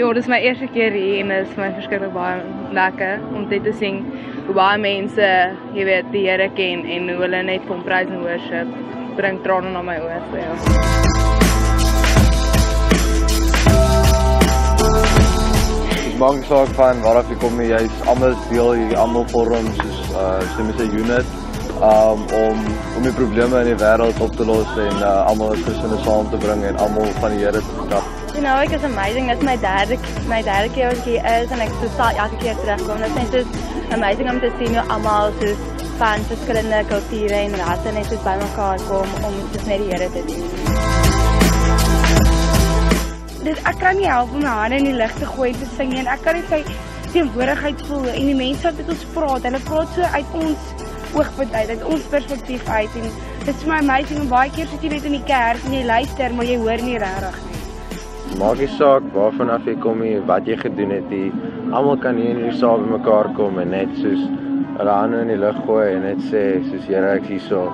Ja, dit is my eerste keer hier en dit is my verskriklik baie lekker om dit te sien hoe baie mense, jy weet, die Here ken en hoe hulle net kom prys en worship, bring trane na my oë, so ja. Dit maak nie saak van waaraf jy kom nie, jy is almal deel, jy almal vorm soos met 'n unit om die probleme in die wêreld op te los en almal as Christene saam te bring en almal van die Here te stap. You know, it is amazing. Dit is my derde keer wat ek hier is en ek sal elke keer terugkom. Dit is net so amazing om te sien hoe almal soos van verskillende kulture en rasse net soos bymekaar kom om soos net die Here te dien. Ek kan nie help om my hande in die lug te gooi te sing en ek kan net sy teenwoordigheid voel en die mense wat met ons praat, hulle praat so uit ons oogpunt uit ons perspektief uit en dit is vir my amazing en baie keer sit jy net in die kerk en jy luister maar jy hoor nie regtig nie. Maak nie saak waarvan af jy kom nie, wat jy gedoen het nie, almal kan hier in die saal bymekaar kom en net soos hulle hande in die lug gooi en net sê soos Here ek is hierso.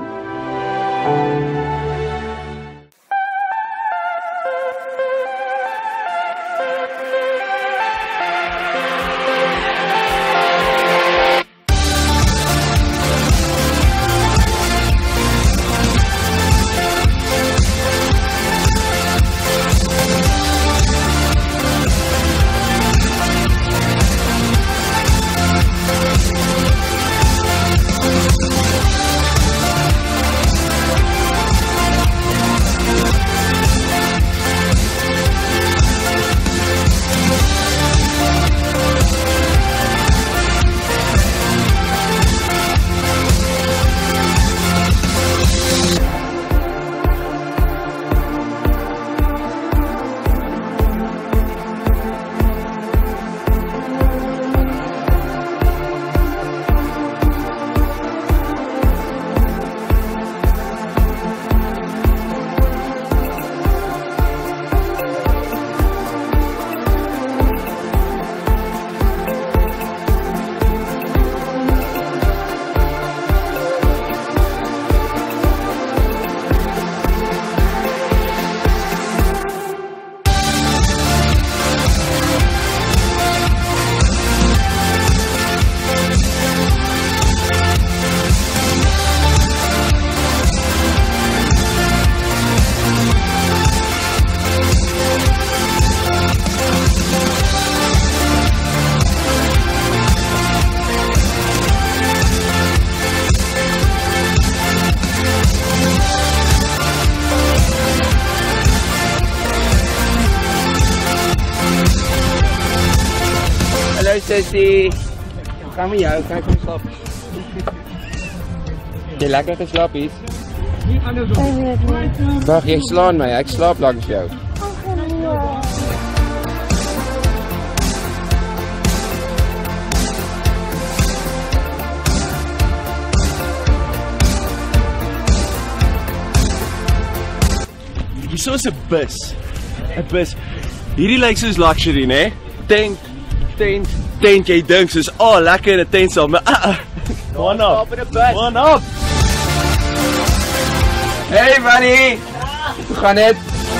Hallo Sissy, gaan met jou, kijk hoe slaap. Jy lekker geslaap is? Wacht, jy slaan my, ek slaap langs jou. Hierso is 'n bus. 'n Bus. Hierdie lyk soos luxury, né? Tent, jy dink soos, lekker in 'n tent saam, maar one up. One up. Hey buddy. Hoe gaan dit?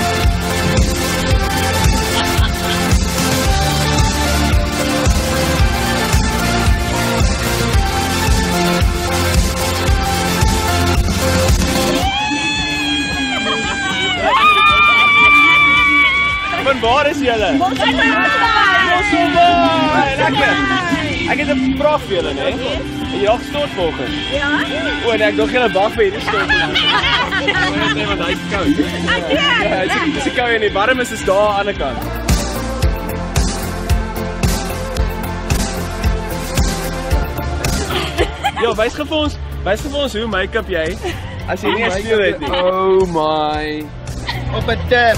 Van waar is julle? Lekker. Ek het 'n vraag vir julle, né? Het jy al gestort vanoggend? Ja. O, nee, ek dink julle wag vir hierdie stort. Nee, want hy's koud. Ja, dis koud en die warm is daar aan die ander kant. Ja, wys vir ons hoe make-up jy as jy nie 'n speel het nie. Oh my. Op 'n tip.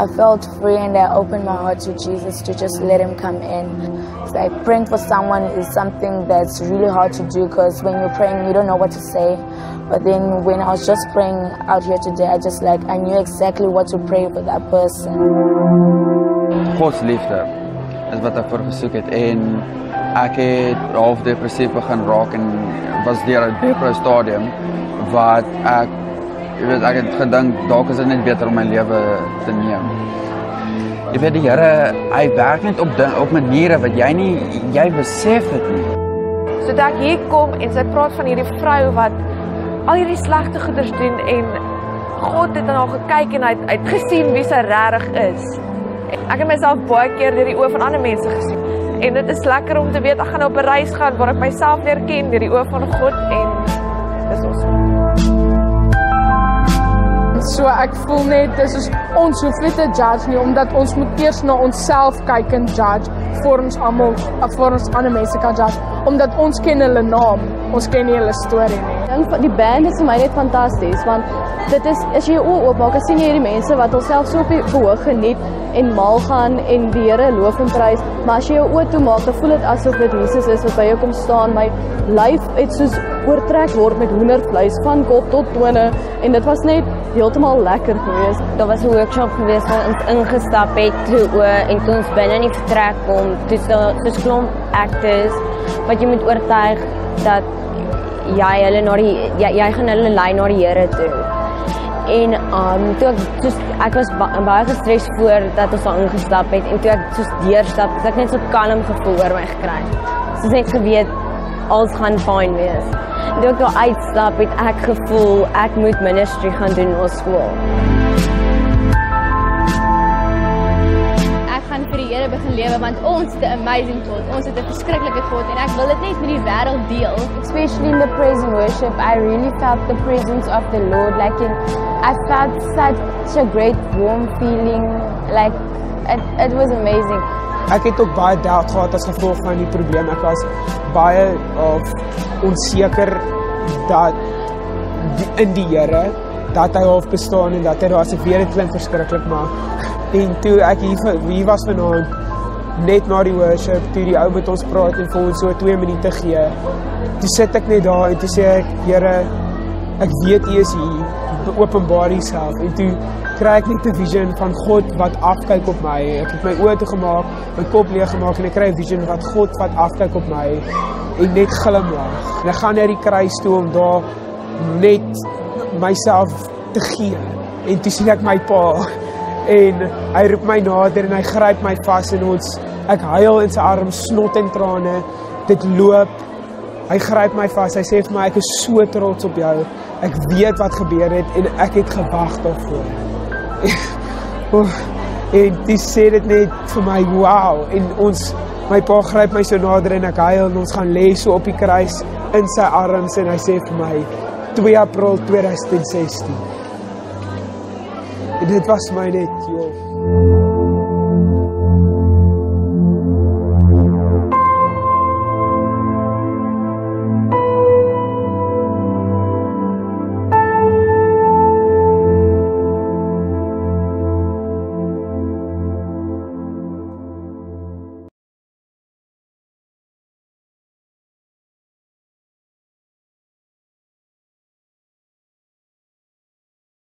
I felt free and I opened my heart to Jesus to just let him come in. It's like praying for someone is something that's really hard to do because when you're praying, you don't know what to say. But then when I was just praying out here today, I knew exactly what to pray for that person. Gods liefde is wat ek voor gesoek het en ek het half depressief begin raak en was deur 'n depressief stadium wat ek het gedink dalk is dit net beter om my lewe te neem. Jy weet die Here, hy werk net op maniere wat jy besef dit nie. So dat ek hier kom en sy praat van hierdie vrou wat al hierdie slegte goeders doen en God het aan haar gekyk en hy het gesien wie sy regtig is. Ek het myself baie keer deur die oë van ander mense gesien. En dit is lekker om te weet ek gaan op 'n reis gaan waar ek myself leer ken deur die oë van God en dis awesome. So ek voel net dis ons hoef nie te judge nie omdat ons moet eers na onsself kyk en judge voor ons ander mense kan judge omdat ons ken hulle naam, ons ken nie hulle storie nie. Die band is vir my net fantasties want dit is as jy jou oë oopmaak, sien jy hierdie mense wat hulself so op die verhoog geniet en mal gaan en die Here loof en prys, maar as jy jou oë toemaak, dan voel dit asof dit Jesus is wat by jou kom staan. My lyf het soos oortrek word met hoendervleis van kop tot tone en dit was net heeltemal lekker geweest. Daar was 'n workshop geweest waar ons ingestap het en toe ons binne in die vertrek kom, dis klomp actors wat jy moet oortuig dat jy gaan hulle lei na die Here toe. En toe ek was baie gestres voor dat ons daar ingestap het en toe ek soos deurstap, het ek net so kalm gevoel oor my gekry. Soos net geweet alles gaan fyn wees. En toe ek daar uitstap het ek gevoel ek moet ministry gaan doen op skool. Ek gaan vir die Here begin lewe want ons het 'n amazing God. Ons het 'n verskriklike God en ek wil dit net met die wêreld deel. Especially in the praise and worship, I really felt the presence of the Lord. I felt such a great warm feeling. It was amazing. Ek het ook baie doubt gehad as gevolg van die probleem. Ek was baie onseker dat in die Here dat hy half bestaan en dat hy daar as ek weet dit klink verskriklik maar en toe ek hier was vanaand net na die worship, toe die ou met ons praat en vir ons so 2 minute gee, toe sit ek net daar en toe sê ek, Here, ek weet U is hier, openbaar Uself en toe kry ek net 'n vision van God wat afkyk op my. Ek het my oë toegemaak, my kop leeg gemaak en ek kry 'n vision wat God wat afkyk op my en net glimlag. En ek gaan na die kruis toe om daar net myself te gee. En toe sien ek my pa en hy roep my nader en hy gryp my vas en ek huil in sy arms, snot en trane. Dit loop. Hy gryp my vas. Hy sê vir my ek is so trots op jou. Ek weet wat gebeur het en ek het gewag daarvoor. En die sê dit net vir my, wow, en my pa gryp my so nader en ek huil en ons gaan lê so op die kruis in sy arms en hy sê vir my, 2 April 2016. En dit was my net, joh.